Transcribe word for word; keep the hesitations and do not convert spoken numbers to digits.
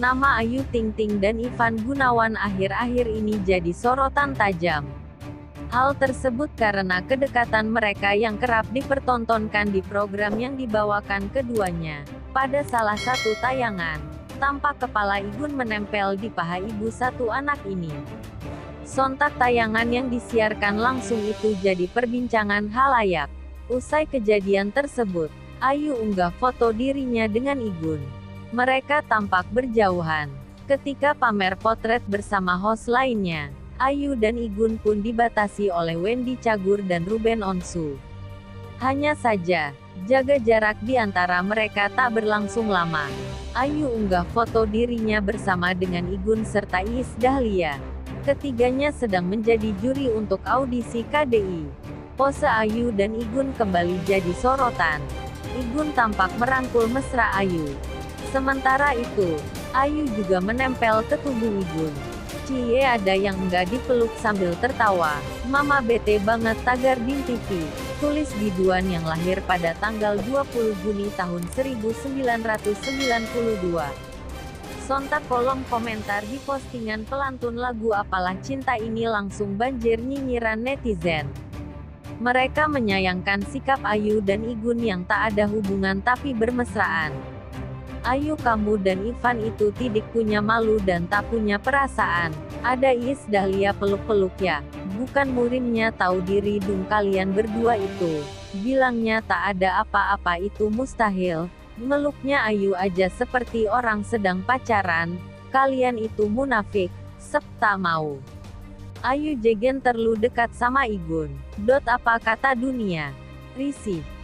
Nama Ayu Ting Ting dan Ivan Gunawan akhir-akhir ini jadi sorotan tajam. Hal tersebut karena kedekatan mereka yang kerap dipertontonkan di program yang dibawakan keduanya. Pada salah satu tayangan, tampak kepala Igun menempel di paha ibu satu anak ini. Sontak tayangan yang disiarkan langsung itu jadi perbincangan halayak. Usai kejadian tersebut, Ayu unggah foto dirinya dengan Igun. Mereka tampak berjauhan. Ketika pamer potret bersama host lainnya, Ayu dan Igun pun dibatasi oleh Wendy Cagur dan Ruben Onsu. Hanya saja, jaga jarak di antara mereka tak berlangsung lama. Ayu unggah foto dirinya bersama dengan Igun serta Iis Dahlia. Ketiganya sedang menjadi juri untuk audisi K D I. Pose Ayu dan Igun kembali jadi sorotan. Igun tampak merangkul mesra Ayu. Sementara itu, Ayu juga menempel ke tubuh Igun. Cie ada yang enggak dipeluk sambil tertawa. Mama bete banget tagar Bin T V. Tulis biduan yang lahir pada tanggal dua puluh Juni tahun seribu sembilan ratus sembilan puluh dua. Sontak kolom komentar di postingan pelantun lagu Apalah Cinta ini langsung banjir nyinyiran netizen. Mereka menyayangkan sikap Ayu dan Igun yang tak ada hubungan tapi bermesraan. Ayu, kamu dan Ivan itu tidak punya malu dan tak punya perasaan. Ada Iis Dahlia peluk-peluk ya. Bukan murimnya tahu diri dong kalian berdua itu. Bilangnya tak ada apa-apa itu mustahil. Meluknya Ayu aja seperti orang sedang pacaran. Kalian itu munafik. Sep tak mau. Ayu jegen terlalu dekat sama Igun. Dot apa kata dunia. Risih.